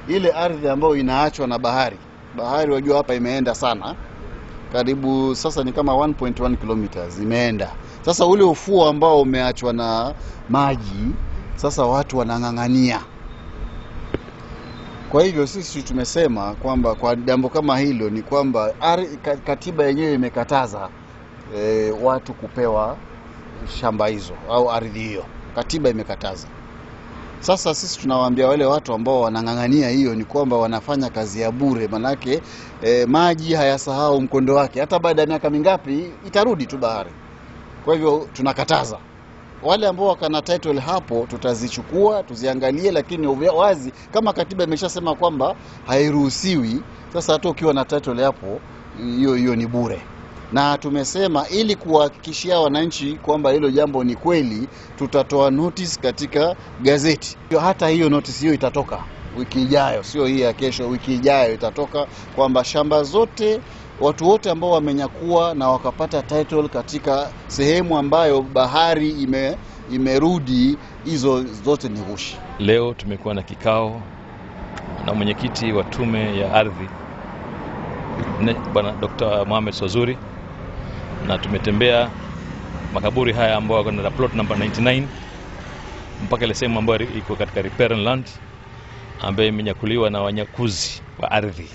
ile ardhi ambayo inaachwa na bahari. Bahari wajua hapa imeenda sana. Karibu sasa ni kama 1.1 kilometers imeenda. Sasa ule ufuo ambao umeachwa na maji, sasa watu wanang'ang'ania. Kwa hivyo sisi tumesema kwamba kwa jambo kama hilo ni kwamba katiba yenyewe imekataza watu kupewa shamba hizo au ardhi hiyo. Katiba imekataza. Sasa sisi tunawaambia wale watu ambao wanang'ang'ania hiyo ni kwamba wanafanya kazi ya bure, manake maji hayasahau mkondo wake. Hata baada ya miaka mingapi itarudi tu bahari. Kwa hivyo tunakataza. Wale ambao wakana title hapo tutazichukua, tuziangalie, lakini wazi kama katiba imeshasema kwamba hairuhusiwi, sasa hata ukiwa na title hapo hiyo ni bure. Na tumesema ili kuhakikishia wananchi kwamba hilo jambo ni kweli, tutatoa notice katika gazeti. Hata hiyo notice hiyo itatoka wiki ijayo, sio hii ya kesho, wiki ijayo itatoka kwamba shamba zote, watu wote ambao wamenyakua na wakapata title katika sehemu ambayo bahari imerudi, hizo zote ni ghushi. Leo tumekuwa na kikao na mwenyekiti wa tume ya ardhi Bwana Dr. Mohamed Swazuri, na tumetembea makaburi haya ambayo yako na plot number 99 mpaka ile sehemu ambayo iko katika riparian land ambayo imenyakuliwa na wanyakuzi wa ardhi.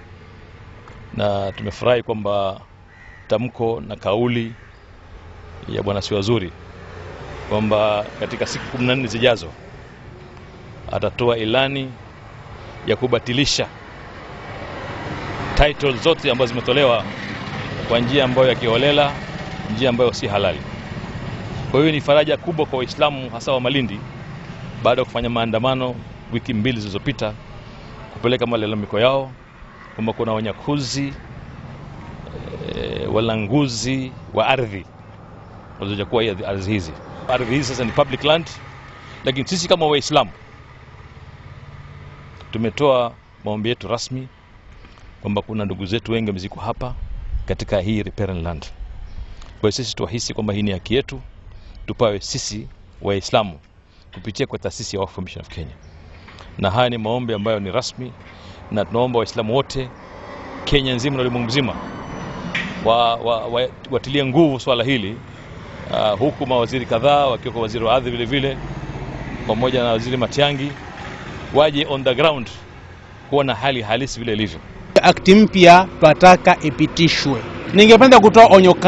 Na tumefurahi kwamba tamko na kauli ya Bwana Swazuri kwamba katika siku 14 zijazo atatoa ilani ya kubatilisha title zote ambazo zimetolewa kwa njia ambayo ya kiholela, njia ambayo si halali. Kwa hiyo ni faraja kubwa kwa Waislamu hasa wa Malindi baada ya kufanya maandamano wiki 2 zilizopita kupeleka malalamiko yao kwamba kuna wanyakuzi walanguzi wa ardhi walizochukua ardhi hizi. Ardhi hizi sasa ni public land, lakini sisi kama Waislamu tumetoa maombi yetu rasmi kwamba kuna ndugu zetu wengi mziko hapa katika hii riparian land. Kwa hiyo sisi tuahisi kwamba hii ni haki yetu, tupawe sisi Waislamu kupitia kwa taasisi ya Waqf Commission of Kenya. Na haya ni maombi ambayo ni rasmi, na tunaomba Waislamu wote Kenya nzima na ulimwengu mzima watilie nguvu swala hili, huku mawaziri kadhaa wakiwa kwa waziri wa ardhi vile vile pamoja na waziri Matiangi waje on the ground kuona hali halisi vile ilivyo. Akti mpya tunataka ipitishwe. Ningependa kutoa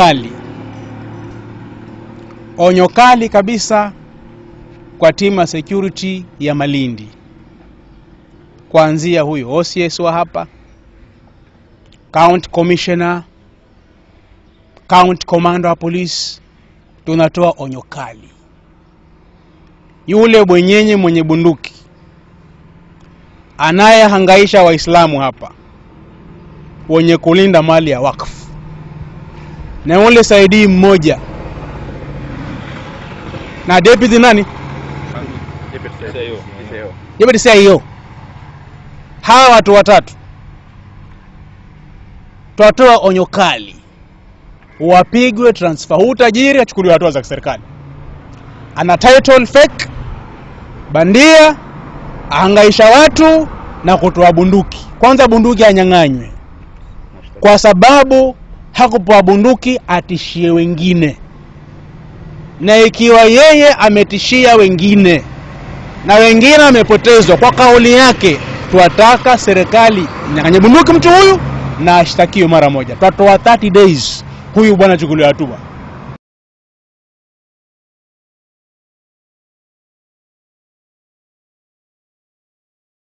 onyo kali kabisa kwa timu ya security ya Malindi, kuanzia huyo OCS wa hapa, County Commissioner, County Commander wa Police. Tunatoa onyo kali. Yule bwenyenye mwenye bunduki anayehangaisha Waislamu hapa wenye kulinda mali ya wakfu, na yule Saidi mmoja na deputy nani? Deputy CEO. Hawa watu watatu tutatoa onyo kali, wapigwe transfer. Utajiri achukuliwe hatua za serikali. Ana title fake, bandia, ahangaisha watu na kutoa bunduki. Kwanza bunduki anyang'anywe, kwa sababu hakupewa bunduki atishie wengine. Na ikiwa yeye ametishia wengine na wengine wamepotezwa kwa kauli yake, tunataka serikali nyang'anye bunduki mtu huyu na ashtakiwe mara moja. Tutatoa 30 days huyu bwana chukuliwe hatua.